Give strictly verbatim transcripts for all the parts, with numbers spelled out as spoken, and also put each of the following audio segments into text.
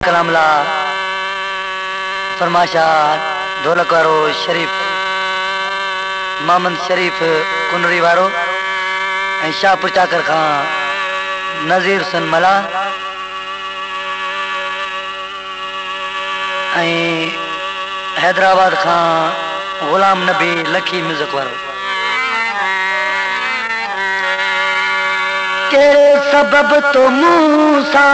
कलामला फरमाशा ढोलक वारो शरीफ मोहम्मद शरीफ कुनरी वारो ऐं शाहपुर चाकर खां नज़ीर हुसैन मला ऐं हैदराबाद खां गुलाम नबी लखी म्यूजिक वारो। केड़े सबब तो मूसा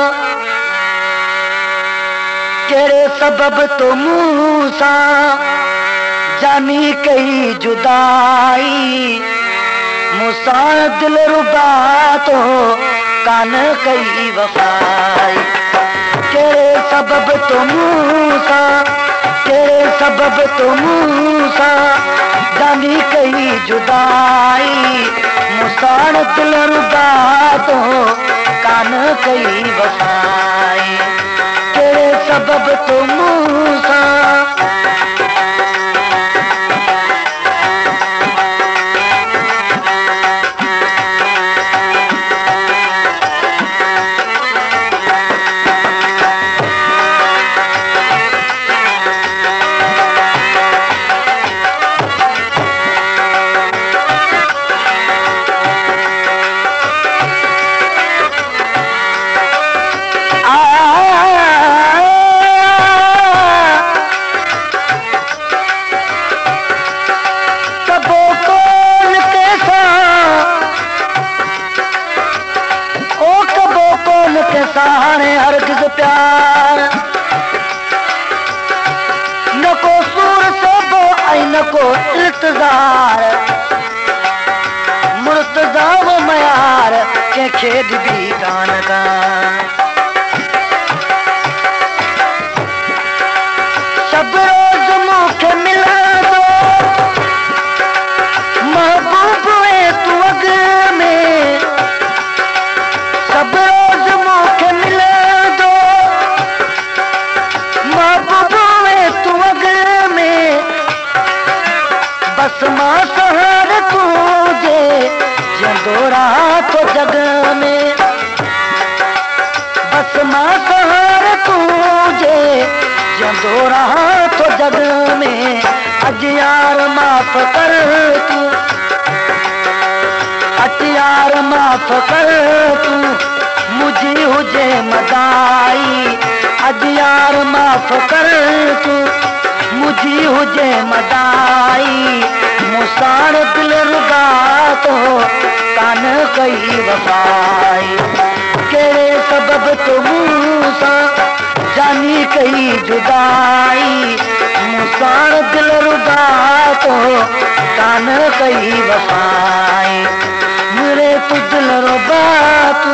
केड़े सबब तो मूसा जानी कई जुदाई मूसा दिल रुबा तो कान कई वफाई। केड़े सबब तो मूसा केड़े सबब तो मूसा जानी कई जुदाई मूसा दिल रुबा तो कान कई वफाई। केड़े सबब तो मूसा सहारे हरगिज़ प्यार न को सूर सबो ऐं न को इल्तिज़ार मुर्तज़ा वो मयार कंहिंखे बि कान का सब रोज़ मूंखे मिलंदो महबूब ऐं तूं अॻ में सब रोज़ मूंखे मिलंदो महबूब ऐं तूं अॻ में बस मां सहार तुंहिंजे जिंदो रहां थो जग में बस मां सहार तुंहिंजे जिंदो रहां थो जग में। अॼु यार माफ़ कर तूं अॼु यार माफ़ कर तूं मुझी हुजे मदाई। अॼु यार माफ़ कर तूं मुझी हुजे मदाई मूसाण दिल रुबा तो कान कई वफाई। केड़े सबब तो मूसा जानी कई जुदाई मूसाण दिल रुबा तो कान कई वफाई। मुरे तू दिल रुबा तू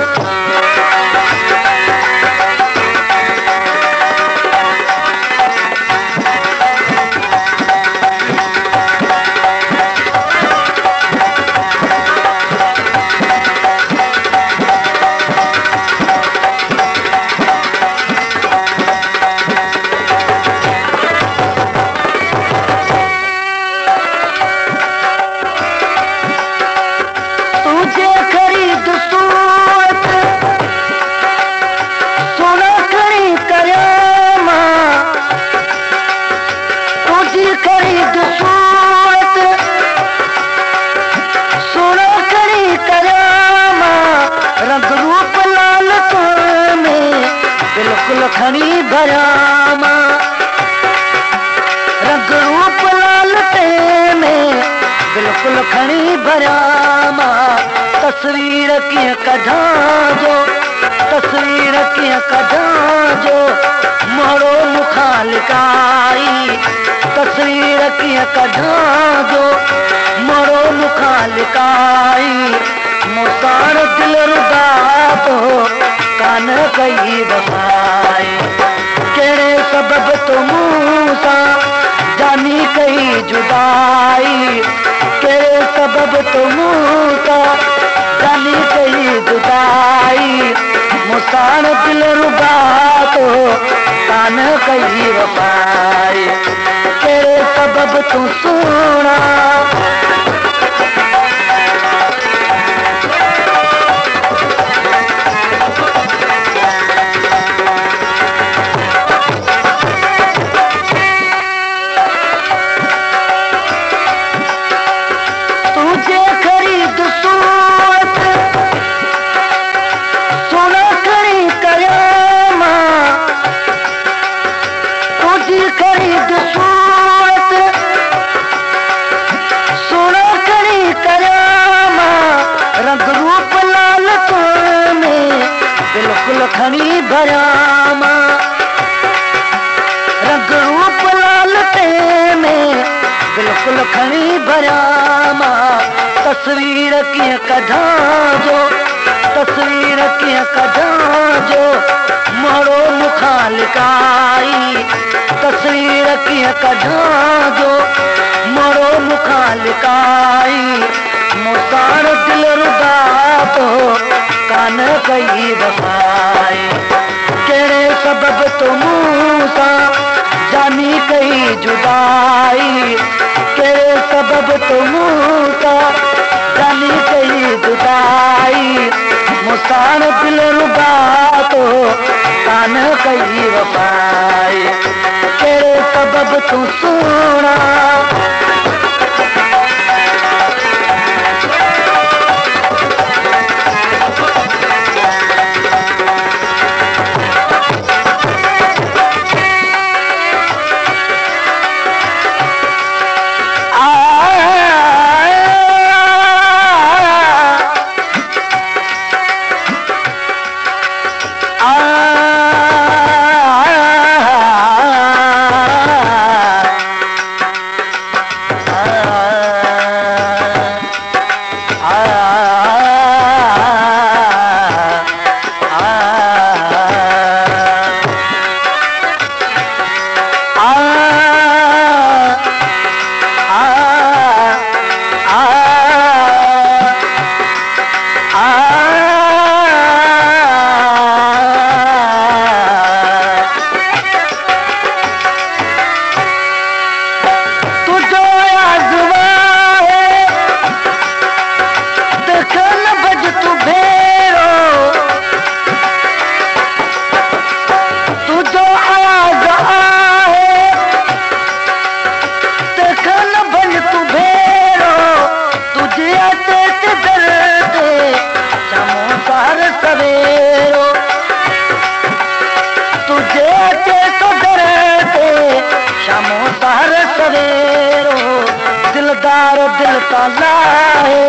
खणी भरामा रंग रूप लालते में बिल्कुल खणी भरामा। तस्वीर कीअं कढां जो तस्वीर कीअं कढां जो मोड़ो मुखां लिकाई। तस्वीर कीअं कढां जो मोड़ो मुखां लिकाई मूसाण दिल रुबा तो कान कई वफाई। केड़े सबब तो मूसा जानी कई जुदाई केड़े सबब तो मूसा जानी कई जुदाई मूसाण दिल रुबा तो कान कई वफाई। केड़े सबब तू सुना मां रंग रूप लालते में बिल्कुल खणी भरिया मां तस्वीर कीअं कढां जो तस्वीर कीअं कढां जो मोड़ो मुखां लिकाई तस्वीर कीअं कढां जो मोड़ो मुखां लिकाई मुसाण दिल रुदा तो कान कई वफाई कहिड़े सबब तो मूं सां जानी कई जुदाई कहिड़े सबब तो मूं सां जानी कई जुदाई मुसाण दिल रुदा तो कान कई वफाई कहिड़े सबब तूं सुहिणा दिलदार दिल ताला है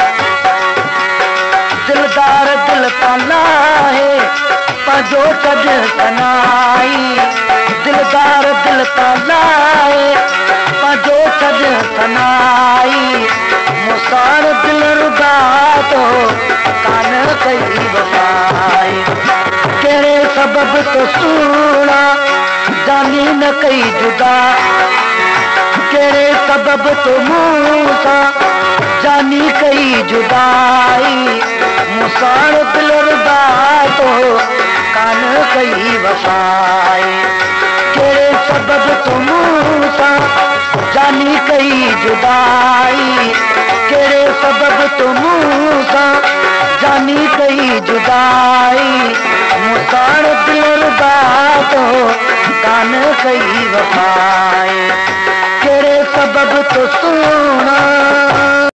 दिलदार दिल ताला है पंजो कद सनाई दिलदार दिल ताला है पंजो कद सनाई मुसार दिल रुदा तो कान कई वफाई कहिड़े सबब तो सुहिणा जानी न कई जुदा कहिड़े सबब तो मूं सां जानी कई जुदाई मुसाण दिल रुदा तो कान कई वफाई कहिड़े सबब तो मूं सां जानी कई जुदाई कहिड़े सबब तो मूं सां जानी कई जुदाई मुसाण दिल रुदा तो कान कई वफाई कहिड़े सबब तो सुहिणा